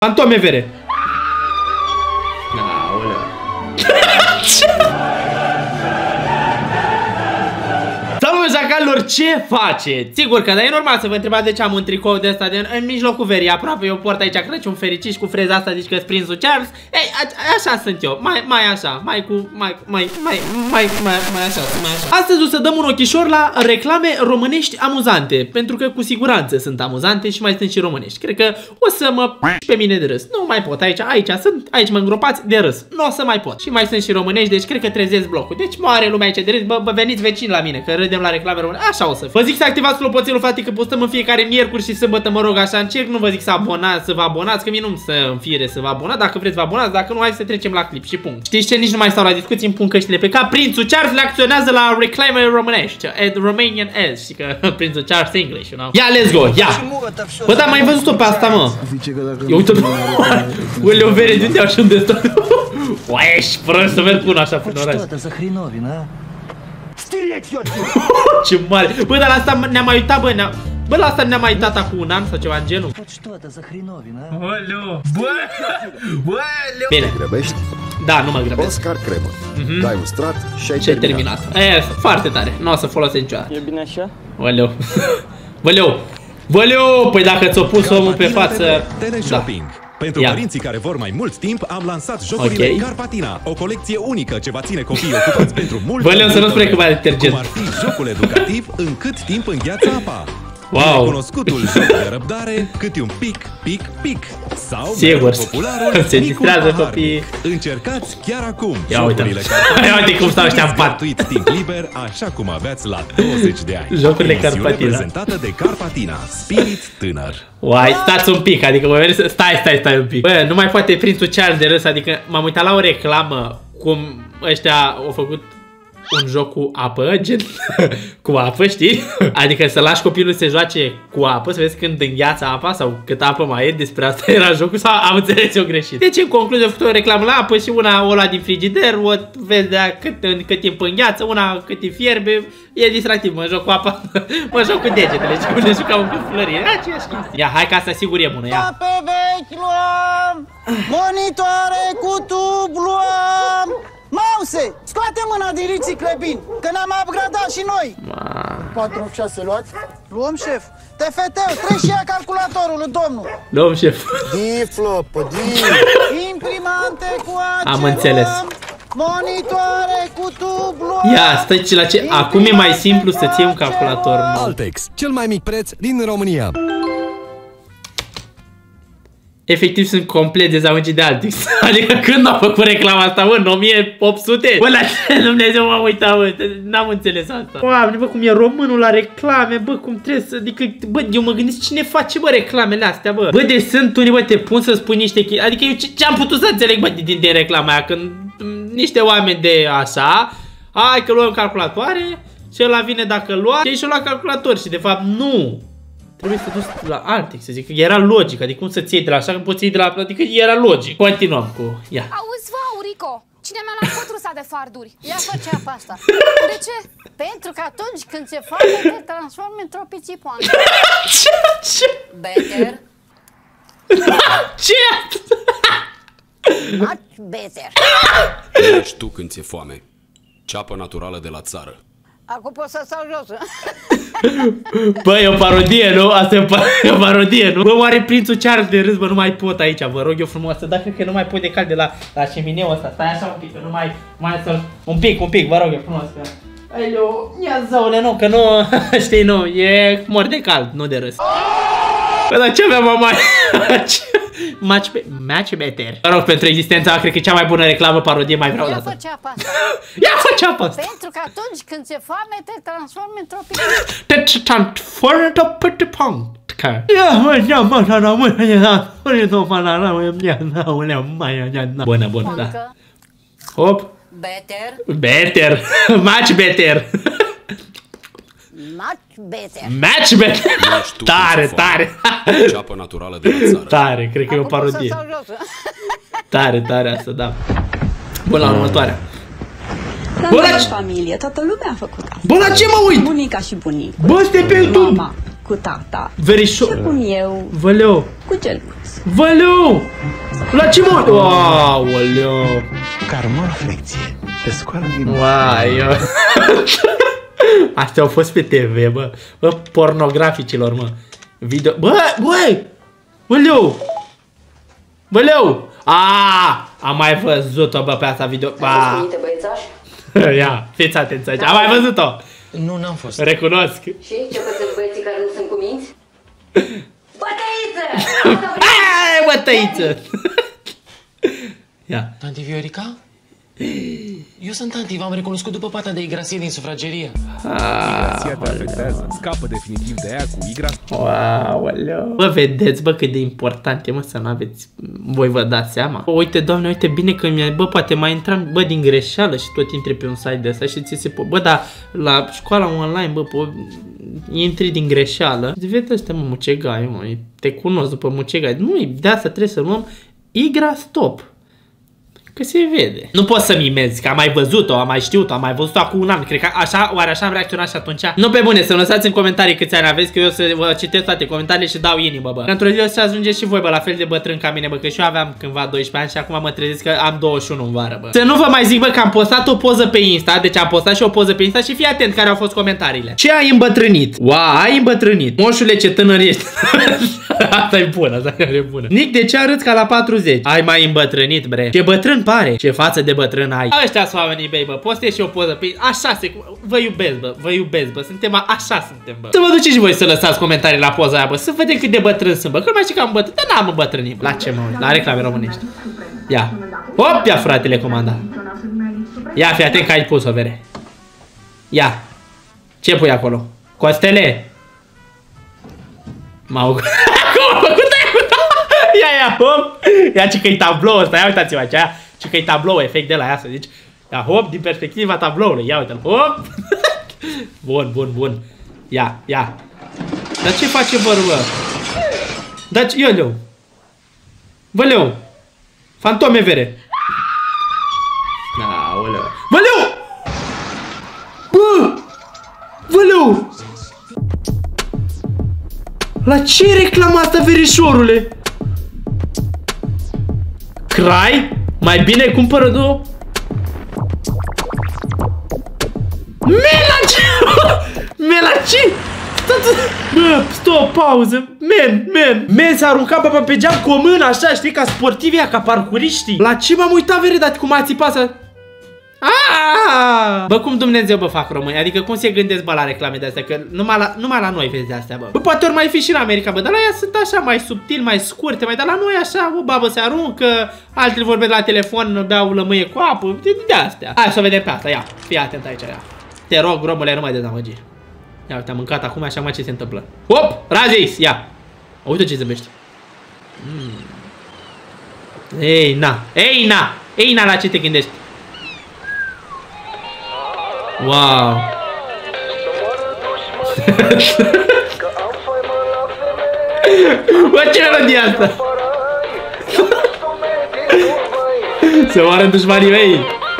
Fantome vere. Aoleu. Salut, jacalilor, ce faceți? Sigur că, dar e normal să vă întrebați de ce am un tricou de ăsta în mijlocul verii. Aproape eu port aici Crăciun fericit și cu freza asta, zici că-s prințul Charles. Ei, așa sunt eu, mai așa, mai așa. Astăzi o să dăm un ochișor la reclame românești amuzante, pentru că cu siguranță sunt amuzante și mai sunt și românești. Cred că o să mă pe mine de râs. Nu mai pot, aici mă îngropați de râs. Nu o să mai pot. Și mai sunt și românești, deci cred că trezesc blocul. Deci moare lumea aici de râs, bă, veniți vecini la mine, că râdem la reclame române. Așa o să fie. Vă zic să activați clopoțelul, frate, că postăm în fiecare miercuri și sâmbătă, mă rog, așa încerc. Nu vă zic să vă abonați, că mie nu-mi să înfire să vă abonați. Dacă vreți vă abonați, dacă nu, hai să trecem la clip și punct. Știți ce? Nici nu mai stau la discuții, îmi pun căștile pe cap. Prințul Charles le acționează la reclame românești. Romanian S, știi că Prințul Charles English, you know? Ia, let's go, ia! Bă, da, mai văzut-o pe asta, mă. Eu uite-o. Uleu vere, de unde așa unde stă? Uai, ești prost să merg cu unul așa până oraș. Ce mare! Bă, dar la asta ne-am mai uitat, bă, bă, la asta ne-am mai uitat acum un an sau ceva în genul. Bine. Da, nu mă grăbesc. Oscar cremă. Dai un strat și ai terminat. E, foarte tare. Nu o să folosesc niciodată. E bine așa? Oleu. Băleu, păi dacă ți-o pus omul pe față. Teleshopping. Pentru părinții care vor mai mult timp, am lansat jocurile Carpatina, o colecție unică ce va ține copiii ocupați pentru mult timp. Băleu, să nu spune că mai detergent. Cum ar fi jocul educativ în cât timp îngheață apa. Wow. Cunoscutul joc de răbdare, câte un pic. Sau sigur, popularul se distrează copiii. Încercați chiar acum. Ia uite cum stau ăștia în pat. Timp liber, așa cum aveați la 20 de ani. Jocurile Carpatina. Prezentată de Carpatina, spirit tânăr. Uai, stați un pic, adică mă vezi, stai un pic. Bă, nu mai poate prințul Charles de râs, adică m-am uitat la o reclamă cum ăștia au făcut un joc cu apă, gen cu apă, știi? Adică să lași copilul să se joace cu apă, să vezi când îngheață apa sau cât apă mai e, despre asta era jocul sau am înțeles eu greșit. Deci în concluzie au făcut o reclamă la apă și una o lua din frigider, o vezi de cât timp îngheață, una cât îi fierbe, e distractiv, mă joc cu apa, mă joc cu degetele și unde jucam cu flărie, aceeași chestie. Ia, hai ca să asigur e bună, ia. Pe vechi luăm, monitoare cu tub luăm. Mause, scoate mâna din riciclebin, că ne-am upgradat și noi. 4-6 luați? Luăm, șef. TFT-ul, treci și ia calculatorul lui domnul. Luăm, șef. Imprimante cu ace. Am înțeles. Monitoare cu tub luăm. Ia, stai la ce? Acum e mai simplu să-ți iei un calculator. Altex, cel mai mic preț din România. Efectiv sunt complet dezamăgit de Altex. Adică când a făcut reclama asta, mă, în 1800? Bă, la ce Dumnezeu m-am uitat, bă, n-am înțeles asta. Doamne, bă, cum e românul la reclame, bă, cum trebuie să, adică, bă, eu mă gândesc cine face, bă, reclamele astea, bă. Bă, deci sunt unii, bă, te pun să spui niște chestii, adică eu ce am putut să înțeleg, bă, din reclama aia, când niște oameni de așa, hai că luăm calculatoare și ăla vine dacă lua, și-o lua calculator și de fapt nu. Trebuie să duci la Altex, să zic că era logic, adică cum să-ți iei de la așa, când poți iei de la, adică era logic. Continuăm cu, ia. Auzi, vă, Aurico, cine mi-a luat cotrusa de farduri? Ia fă apa asta. De ce? Pentru că atunci când se face, te transformi într-o pițipoană. Ce? Better. Ce? Much better. Ești tu când ți-e foame. Ceapă naturală de la țară. Acum pot să stau jos. Bă, e o parodie, nu? Asta e o parodie, nu? Bă, oare prințul Charles de râs, bă, nu mai pot aici, vă rog eu frumos, să cred că nu mai pot de cald de la șemineul ăsta. Stai așa un pic, că nu mai să un pic, vă rog eu frumos, că... Aoleu, ia zăule, nu, că nu, știi, nu, e mor de cald, nu de râs. Bă, dar ce avea mama? Match better. Mă rog, pentru existența, cred că e cea mai bună reclamă, parodie, mai vreau o dată. Ia fă apa asta. Ia fă apa asta. Pentru că atunci când ți-e foame, te transformi într-o pițipoană. Te transformi într-o pițipoană. Bună, da. Hop. Better. Much better. Match better. Tare. Ceapă naturală de la țară. Tare, cred că e o parodie. Tare asta, da. Bun, la următoarea. Bă, la familie, toată lumea a făcut asta. Bă, la ce mă uit? Bunica și bunic. Bă, stai pe YouTube. Mama, cu tata. Verișor. Și acum eu Văleu. cu geluț. Văleu! La ce mă... Aoleu! Karma flecție. Te scoală din... Uai, astea au fost pe TV, bă. Bă, pornograficilor, mă. Video... Băi! Văleu! Văleu! Am mai văzut-o, bă, pe asta video... Ia, fiți atenți aici. Am mai văzut-o! Nu, n-am fost. Recunosc. Și ce pățesc băieții care nu sunt cuminți? Bătăiță! Hai, bătăiță! Ia. Tanti Viorica? Eu sunt tanti, v-am recunoscut după pata de igrasie din sufragerie. Igrasia te afectează. Scapă definitiv de ea cu igrasie. Aoleu. Bă, vedeți, bă, cât de important e, mă, să nu aveți... Voi vă dați seama? Uite, Doamne, uite bine că mi-a... Bă, poate mai intram, bă, din greșeală și tot intri pe un site de ăsta și ți se... Bă, dar la școala online, bă, intri din greșeală. Vezi ăsta, mă, mucegai, mă, te cunosc după mucegai. Nu, de asta trebuie să luăm igrastop. Că se vede. Nu pot să mimezi, că am mai văzut-o, am mai știut-o, am mai văzut-o acum un an. Cred că așa, oare așa am reacționat și atunci? Nu, pe bune, să-mi lăsați în comentarii câți ani aveți, că eu să vă citesc toate comentariile și dau inimă, bă. Într-o zi o să ajungeți și voi, bă, la fel de bătrân ca mine, bă, că și eu aveam cândva 12 ani și acum mă trezesc că am 21 în vară, bă. Să nu vă mai zic, bă, că am postat o poză pe Insta, deci am postat și o poză pe Insta și fii atent care au fost comentariile. Ce ai îmbătrânit? Ai îmbătrânit. Moșule, ce tânăr ești. Asta e bună, asta e bună. Nic, de ce arăți ca la 40? Ai mai îmbătrânit, bre. Ce bătrân pare. Ce față de bătrân ai. Ăștia sunt oamenii mei, bă. Postez și o poză pe... Așa se... Vă iubesc, bă. Vă iubesc, bă. Suntem... Așa suntem, bă. Să vă duceți și voi să lăsați comentarii la poza aia, bă. Să vedem cât de bătrân sunt, bă. Că nu mai știu că am bătrân. Dar n-am îmbătrânit. La ce, mă? La reclame românești. Ia. Hop, ia, fratele, comanda. Ia, fii atent că ai pus-o, vere. Ia. Ce pui acolo? Costele? M-au... Ia, hop. Ia, ce că-i tablou ăsta. Ia, uitați-vă aici, ia. Ce că-i tablou, efect de la ea, să zici. Ia, hop, din perspectiva tabloului. Ia, uite-l, hop. Bun. Ia. Dar ce face vărul, bă? Dar ce, ioleu. Văleu. Fantome, vere. Aoleu. Văleu! Bă! Văleu! La ce reclama asta, verișorule? Crai? Mai bine cumpără două. Melaci! Bă, stop, pauză. Men s-a aruncat pe geam cu o mână, așa, știi, ca sportivii, ca parcuriștii. La ce m-am uitat, vere, dar cum a țipat asta? Bă, cum Dumnezeu, bă, fac români? Adică cum se gândesc, bă, la reclame de astea? Că numai la noi vezi de astea, bă. Bă, poate ori mai fi și în America, bă, dar la ea sunt așa mai subtil, mai scurte, mai, dar la noi așa, o babă se aruncă, altele vorbesc la telefon, beau lămâie cu apă, de astea. Hai să o vedem pe asta, ia, fii atent aici, ia. Te rog, romule, nu mai dezamăgi. Ia, uite, am mâncat acum, așa mai ce se întâmplă. Hop, razis, ia. Uite ce zâmbești. Ei, na, la ce te gândești? Wow. Bă, ce melodie asta? Se moară dușmanii mei.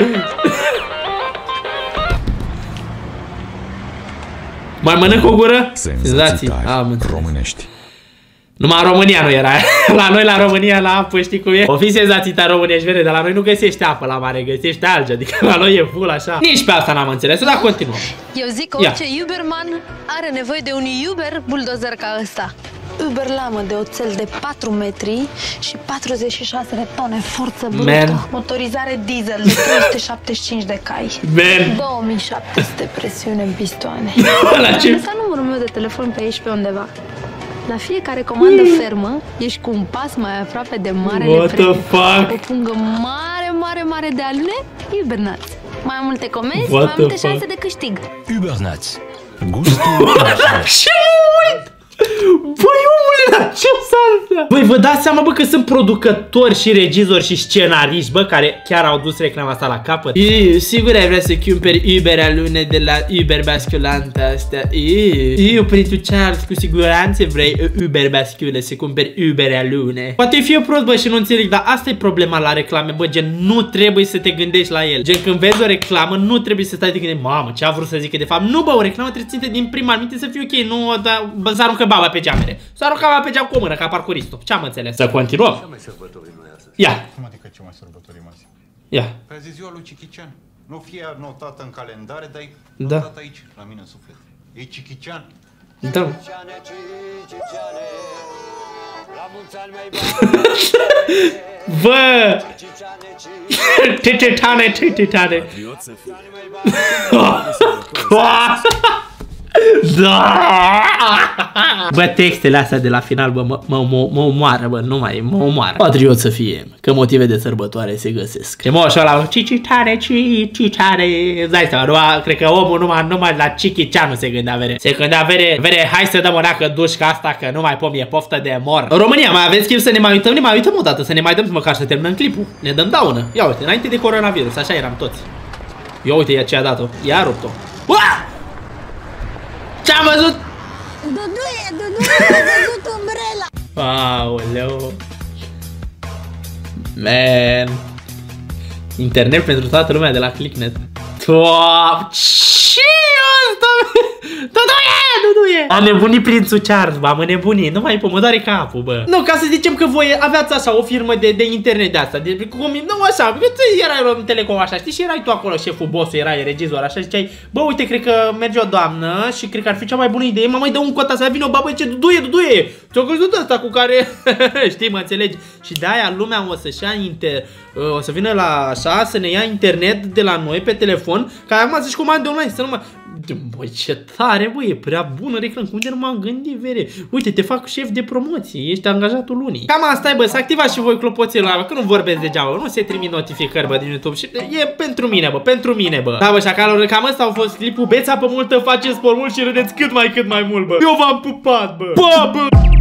Mai mănânc o gură? Senzații românești. Numai în România nu era. La noi, la România, la apă, știi cum e? O fi senzații ta românești, vede, dar la noi nu găsești apă la mare, găsești alge. Adică la noi e full așa. Nici pe asta n-am înțeles, dar continuăm. Eu zic că orice Uberman are nevoie de un Uber buldozer ca ăsta. Uber lamă de oțel de 4 metri și 46 de tone forță brută. Motorizare diesel de 375 de cai. 2700 presiune în pistoane. Am lăsat numărul meu de telefon pe aici pe undeva. La fiecare comandă fermă, ești cu un pas mai aproape de marele premiu. O pungă mare de alune, Ubernuts. Mai multe comenzi, mai multe șanse de câștig. Ubernuts. Gustul. Ce mult! Băi, omule, la ce saltă? Băi, vă dați seama, bă, că sunt producători și regizori și scenariști, bă, care chiar au dus reclama asta la capăt. Sigur ai vrea să cumperi Uber alune de la Uber basculantă asta. Prințul Charles, cu siguranță vrei Uber basculă să cumperi Uber alune. Poate fi eu prost, bă, și nu înțeleg, dar asta e problema la reclame, bă, gen, nu trebuie să te gândești la el. Gen, când vezi o reclamă, nu trebuie să stai de gândești, mamă, ce a vrut să zică de fapt. Nu, bă, o reclamă trebuie țintă din prima aminte să fie ok, nu, da, bă, să aruncă baba pe geamere. Să aruncă baba pe geam cu o mână, ca parcuristul. Ce am înțeles? Să continuăm? Ce mai sărbătorim noi astăzi? Ia. Cum adică ce mai sărbătorim azi? Ia. Păi azi e ziua lui Cichician. Nu fie notată în calendare, dar e notată aici, la mine în suflet. E Cichician. Da. Bă! Cichiciane, Cichiciane. Bă, textele astea de la final, bă, mă omoară, bă, nu mai mă omoară. Patriot să fie, că motive de sărbătoare se găsesc. E moșul ăla, Cicitare, îți dai seama, cred că omul numai la Cichicianu se gândea vere. Se gândea vere, hai să dăm o nacă dușca asta, că nu mai pom, e poftă de mor. În România, mai aveți chip să ne mai uităm? Ne mai uităm o dată, să ne mai dăm măcar să terminăm clipul. Ne dăm daună. Ia uite, înainte de coronavirus, așa eram toți. Ia uite, ea ce a dat-o. Ia a rupt-o. Ce-am văzut? Duduie, a văzut umbrela. Aoleu. Man. Internet pentru toată lumea de la Clicknet. Ce asta? Duduie! A nebunit prințul Charles, bă, am nebunit. Nu mai mă doare capul, bă. Nu, ca să zicem că voi aveați așa o firmă de internet de asta. Nu așa, că tu erai în Telecom așa, știi? Și erai tu acolo, șeful, bossul, erai regizor, așa, ziceai, bă, uite, cred că merge o doamnă și cred că ar fi cea mai bună idee. Mă mai dă un cot să vină o babă, ce Duduie. Ți-o căzut ăsta cu care, știi, mă înțelegi? Și de-aia lumea o să-și ia o să vină la așa, să ne ia internet de la noi pe telefon, ca acum să-și comande online, să nu mai... Băi, ce tare, băi, e prea bună reclamă, unde nu m-am gândit, vere. Uite, te fac șef de promoție, ești angajatul lunii. Cam asta e, bă, să activați și voi clopoțelul ăla, că nu vorbesc degeaba, nu se trimit notificări, bă, din YouTube și e pentru mine, bă, pentru mine, bă. Da, bă, șacalor, cam ăsta au fost clipul, beți apă multă, faceți spor mult și râdeți cât mai mult, bă. Eu v-am pupat, bă. Bă, bă.